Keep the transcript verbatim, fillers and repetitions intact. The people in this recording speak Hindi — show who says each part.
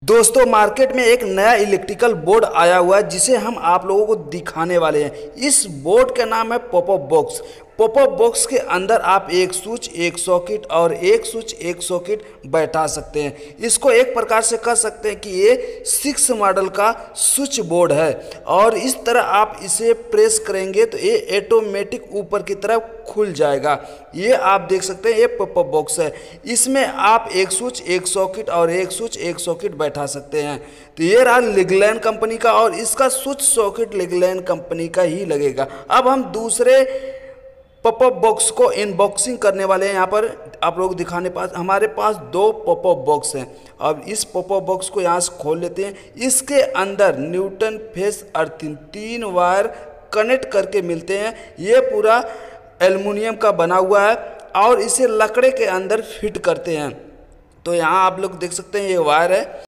Speaker 1: दोस्तों मार्केट में एक नया इलेक्ट्रिकल बोर्ड आया हुआ है जिसे हम आप लोगों को दिखाने वाले हैं। इस बोर्ड का नाम है पॉपअप बॉक्स। पॉपअप बॉक्स के अंदर आप एक स्विच, एक सॉकेट और एक स्विच एक सॉकेट बैठा सकते हैं। इसको एक प्रकार से कह सकते हैं कि ये सिक्स मॉडल का स्विच बोर्ड है और इस तरह आप इसे प्रेस करेंगे तो ये ऑटोमेटिक ऊपर की तरफ खुल जाएगा। ये आप देख सकते हैं, ये पॉपअप बॉक्स है। इसमें आप एक स्विच, एक सॉकेट और एक स्विच एक सॉकेट बैठा सकते हैं। तो ये रहा लिगलैंड कंपनी का और इसका स्विच सॉकेट लिगलैंड कंपनी का ही लगेगा। अब हम दूसरे पॉपअप बॉक्स को अनबॉक्सिंग करने वाले हैं। यहाँ पर आप लोग दिखाने पास हमारे पास दो पॉपअप बॉक्स हैं। अब इस पॉपअप बॉक्स को यहाँ से खोल लेते हैं। इसके अंदर न्यूटन फेस अर्थिंग तीन वायर कनेक्ट करके मिलते हैं। ये पूरा एल्युमिनियम का बना हुआ है और इसे लकड़े के अंदर फिट करते हैं। तो यहाँ आप लोग देख सकते हैं ये वायर है।